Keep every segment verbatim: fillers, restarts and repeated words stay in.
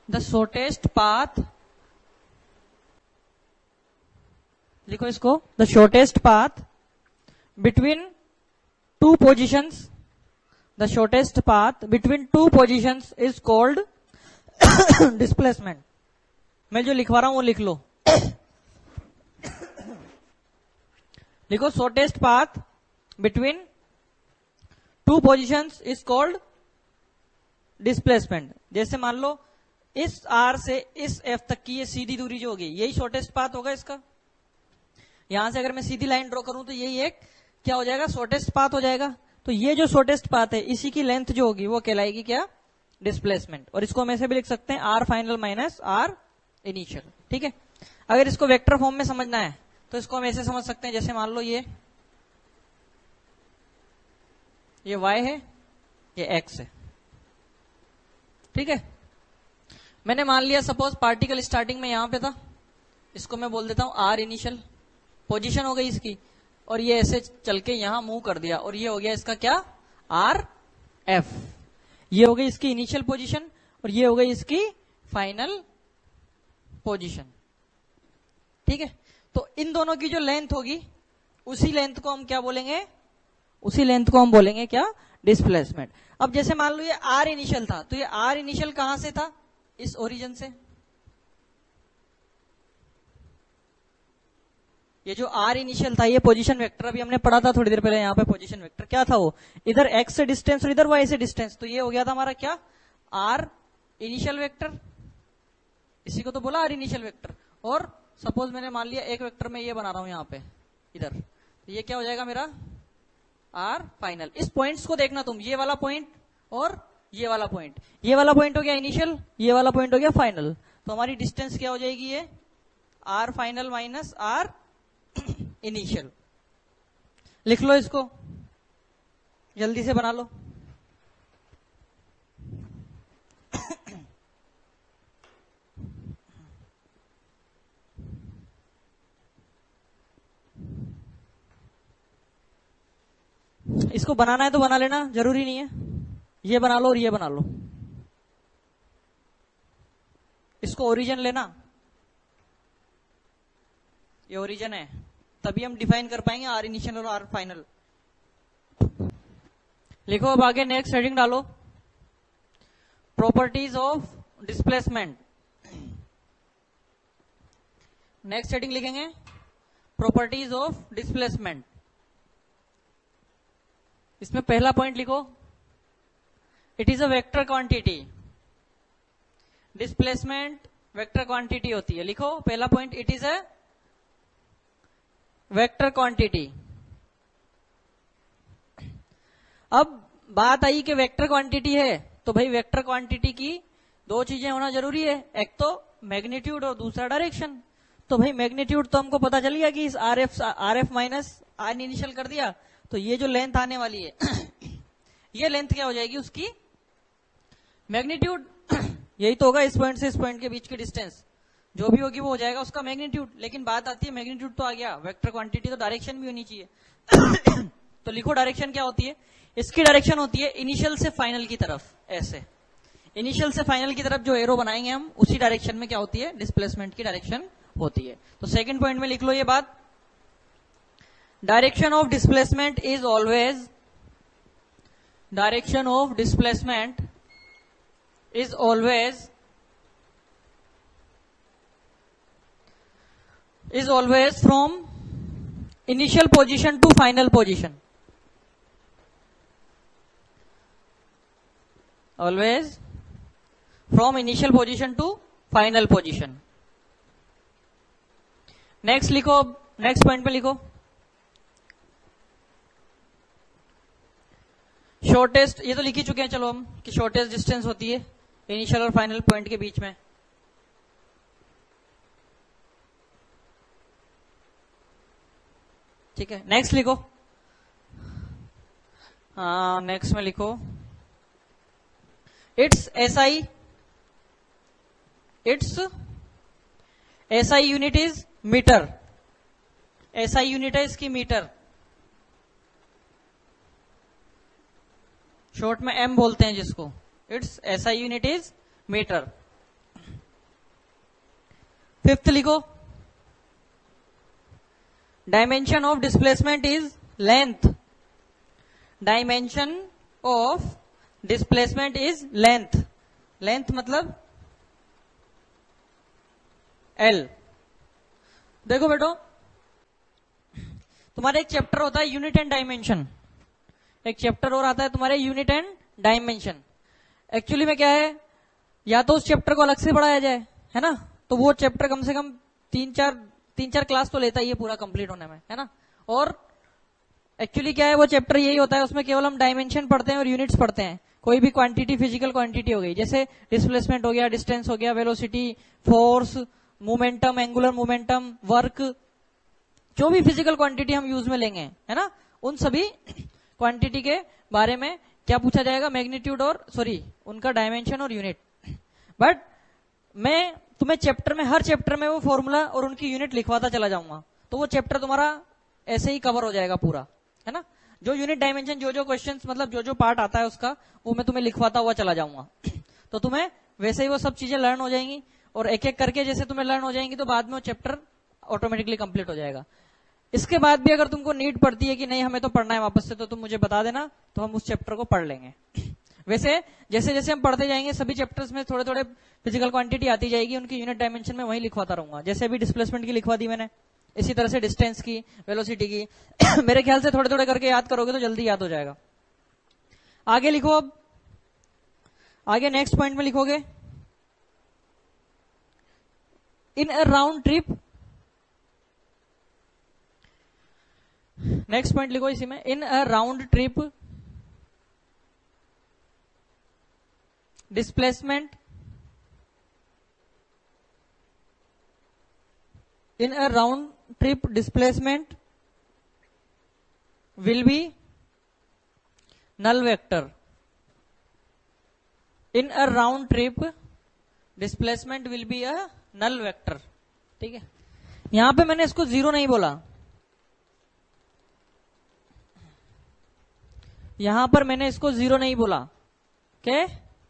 The shortest path, लिखो इसको, the shortest path between two positions, the shortest path between two positions is called displacement. मैं जो लिखवा रहा हूं वो लिख लो। लिखो shortest path between two positions is called displacement. जैसे मान लो इस आर से इस एफ तक की ये सीधी दूरी जो होगी यही शॉर्टेस्ट पाथ होगा इसका। यहां से अगर मैं सीधी लाइन ड्रॉ करूं तो यही एक क्या हो जाएगा, शॉर्टेस्ट पाथ हो जाएगा। तो ये जो शॉर्टेस्ट पाथ है इसी की लेंथ जो होगी वो कहलाएगी क्या, डिस्प्लेसमेंट। और इसको हम ऐसे भी लिख सकते हैं R final minus R initial. ठीक है, अगर इसको वेक्टर फॉर्म में समझना है तो इसको हम ऐसे समझ सकते हैं, जैसे मान लो ये ये y है, ये x है। ठीक है, मैंने मान लिया सपोज पार्टिकल स्टार्टिंग में यहां पे था, इसको मैं बोल देता हूं आर इनिशियल पोजीशन हो गई इसकी, और ये ऐसे चल के यहां मूव कर दिया और ये हो गया इसका क्या, आर एफ। ये हो गई इसकी इनिशियल पोजीशन और ये हो गई इसकी फाइनल पोजीशन। ठीक है, तो इन दोनों की जो लेंथ होगी उसी लेंथ को हम क्या बोलेंगे, उसी लेंथ को हम बोलेंगे क्या, डिस्प्लेसमेंट। अब जैसे मान लो ये आर इनिशियल था, तो ये आर इनिशियल कहां से था, इस ओरिजिन से। ये जो आर इनिशियल था ये पोजीशन वेक्टर, अभी हमने पढ़ा था थोड़ी देर पहले, यहां पे पोजीशन वेक्टर क्या था, वो इधर एक्स से डिस्टेंस और इधर वाई से डिस्टेंस। तो ये हो गया था हमारा क्या, आर इनिशियल वेक्टर, इसी को तो बोला आर इनिशियल वेक्टर। और सपोज मैंने मान लिया एक वेक्टर में ये बना रहा हूं यहां पे इधर, तो ये क्या हो जाएगा मेरा आर फाइनल। इस पॉइंट्स को देखना तुम, ये वाला पॉइंट और ये वाला पॉइंट, ये वाला पॉइंट हो गया इनिशियल, ये वाला पॉइंट हो गया फाइनल। तो हमारी डिस्टेंस क्या हो जाएगी, ये R final minus R initial. लिख लो इसको, जल्दी से बना लो। इसको बनाना है तो बना लेना, जरूरी नहीं है, ये बना लो और ये बना लो। इसको ओरिजिन लेना, ये ओरिजिन है, तभी हम डिफाइन कर पाएंगे आर इनिशियल और आर फाइनल। लिखो अब आगे नेक्स्ट हेडिंग डालो, properties of displacement. Next heading लिखेंगे प्रॉपर्टीज ऑफ डिस्प्लेसमेंट। इसमें पहला पॉइंट लिखो, it is a vector quantity. Displacement vector quantity होती है। लिखो पहला point, it is a vector quantity. अब बात आई कि वेक्टर क्वांटिटी है, तो भाई वेक्टर क्वांटिटी की दो चीजें होना जरूरी है, एक तो मैग्नीट्यूड और दूसरा डायरेक्शन। तो भाई मैग्नीट्यूड तो हमको पता चल गया कि इस R F R F minus R initial कर दिया, तो ये जो लेंथ आने वाली है ये लेंथ क्या हो जाएगी उसकी, मैग्नीट्यूड। यही तो होगा, इस पॉइंट से इस पॉइंट के बीच की डिस्टेंस जो भी होगी वो हो जाएगा उसका मैग्नीट्यूड। लेकिन बात आती है मैग्नीट्यूड तो आ गया, वेक्टर क्वांटिटी तो डायरेक्शन भी होनी चाहिए। तो लिखो डायरेक्शन क्या होती है, इसकी डायरेक्शन होती है इनिशियल से फाइनल की तरफ। ऐसे इनिशियल से फाइनल की तरफ जो एरो बनाएंगे हम, उसी डायरेक्शन में क्या होती है, डिस्प्लेसमेंट की डायरेक्शन होती है। तो सेकंड पॉइंट में लिख लो ये बात, direction of displacement is always direction of displacement is always is always from initial position to final position. Always from initial position to final position. Next लिखो, next point पे लिखो, शॉर्टेस्ट, ये तो लिख ही चुके हैं चलो हम, कि शॉर्टेस्ट डिस्टेंस होती है इनिशियल और फाइनल पॉइंट के बीच में। ठीक है, नेक्स्ट लिखो, हाँ नेक्स्ट में लिखो, it's SI, it's SI unit is metre. SI unit है इसकी मीटर, शॉर्ट में एम बोलते हैं जिसको। It's SI unit is metre. Fifth लिखो, dimension of displacement is length. Dimension of displacement is length. Length मतलब एल। देखो बेटो, तुम्हारा एक चैप्टर होता है यूनिट एंड डायमेंशन, एक चैप्टर और आता है तुम्हारे यूनिट एंड डायमेंशन। एक्चुअली में क्या है, या तो उस चैप्टर को अलग से पढ़ाया जाए, है ना, तो वो चैप्टर कम से कम तीन चार तीन चार क्लास तो लेता ही है पूरा कंप्लीट होने में, है ना। और एक्चुअली क्या है, वो चैप्टर यही होता है, उसमें केवल हम डायमेंशन पढ़ते हैं और यूनिट्स पढ़ते हैं। कोई भी क्वांटिटी, फिजिकल क्वांटिटी हो गई, जैसे डिस्प्लेसमेंट हो गया, डिस्टेंस हो गया, velocity, force, momentum, angular momentum, work, जो भी फिजिकल क्वांटिटी हम यूज में लेंगे, है ना, उन सभी क्वांटिटी के बारे में क्या पूछा जाएगा, मैग्नीट्यूड और सॉरी उनका डायमेंशन और यूनिट। बट मैं तुम्हें चैप्टर में, हर चैप्टर में वो फॉर्मूला और उनकी यूनिट लिखवाता चला जाऊंगा, तो वो चैप्टर तुम्हारा ऐसे ही कवर हो जाएगा पूरा, है ना। जो यूनिट, डायमेंशन, जो जो क्वेश्चंस, मतलब जो जो पार्ट आता है उसका, वो मैं तुम्हें लिखवाता हुआ चला जाऊंगा। तो तुम्हें वैसे ही वो सब चीजें लर्न हो जाएंगी, और एक एक करके जैसे तुम्हें लर्न हो जाएंगी तो बाद में वो चैप्टर ऑटोमेटिकली कंप्लीट हो जाएगा। इसके बाद भी अगर तुमको नीड पड़ती है कि नहीं हमें तो पढ़ना है वापस से, तो तुम मुझे बता देना, तो हम उस चैप्टर को पढ़ लेंगे। वैसे जैसे जैसे हम पढ़ते जाएंगे सभी चैप्टर्स में थोड़े थोड़े फिजिकल क्वांटिटी आती जाएगी, उनकी यूनिट डायमेंशन में वही लिखवाता रहूंगा। जैसे अभी डिस्प्लेसमेंट की लिखवा दी मैंने, इसी तरह से डिस्टेंस की, वेलोसिटी की। मेरे ख्याल से थोड़े थोड़े करके याद करोगे तो जल्दी याद हो जाएगा। आगे लिखो, अब आगे नेक्स्ट पॉइंट में लिखोगे, in a round trip. Next point लिखो इसी में, in a round trip displacement in a round trip displacement will be null vector. In a round trip displacement will be a null vector. ठीक है, यहां पे मैंने इसको जीरो नहीं बोला, यहां पर मैंने इसको जीरो नहीं बोला, क्या?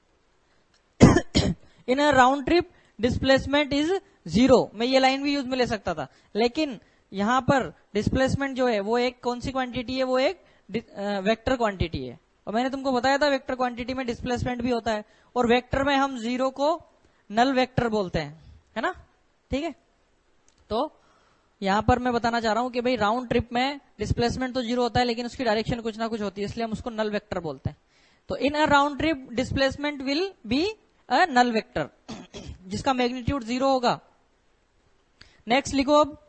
In a round trip displacement is zero, मैं ये लाइन भी यूज में ले सकता था, लेकिन यहां पर डिस्प्लेसमेंट जो है वो एक कौन सी क्वांटिटी है, वो एक वेक्टर क्वांटिटी है। और मैंने तुमको बताया था वेक्टर क्वांटिटी में डिस्प्लेसमेंट भी होता है, और वेक्टर में हम जीरो को नल वेक्टर बोलते हैं, है ना। ठीक है, तो यहां पर मैं बताना चाह रहा हूं कि भाई राउंड ट्रिप में डिस्प्लेसमेंट तो जीरो होता है, लेकिन उसकी डायरेक्शन कुछ ना कुछ होती है, इसलिए हम उसको नल वेक्टर बोलते हैं। तो in a round trip displacement will be a null vector, जिसका मैग्नीट्यूड जीरो होगा। नेक्स्ट लिखो अब,